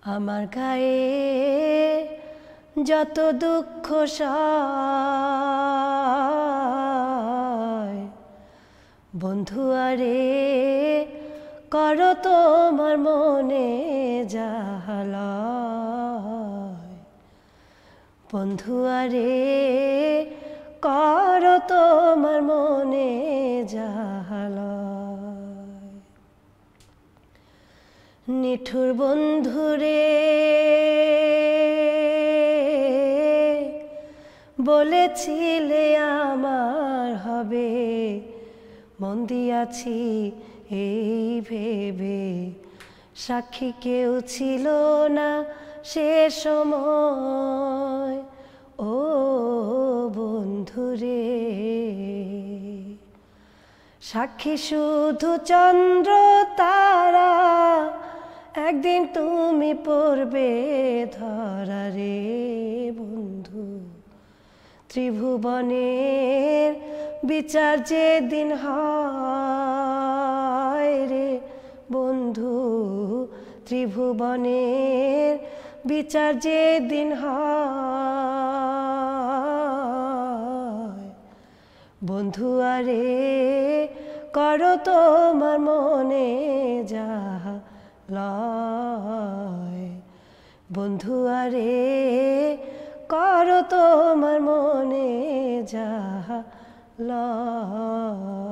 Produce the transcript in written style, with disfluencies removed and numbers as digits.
আমার গায়ে যত দুঃখ সয় বন্ধু আরে করো তোমার মনে জাহালয় বন্ধু আরে করো তোমার মনে জাহালয় নিঠুর বন্ধুরে বলেছিলে আমার হবে মন দিয়াছি এই ভেবে সাক্ষী কেউ ছিল না সে সময় ও বন্ধুরে সাক্ষী শুধু চন্দ্র তারা একদিন তুমি পড়বে ধরা রে বন্ধু ত্রিভুবনের বিচার যেদিন হয় রে বন্ধু ত্রিভুবনের বিচার যেদিন হয় বন্ধু আরে করো তোমার মনে জাহালয় বন্ধু আরে করো তোমার মনে জাহালয়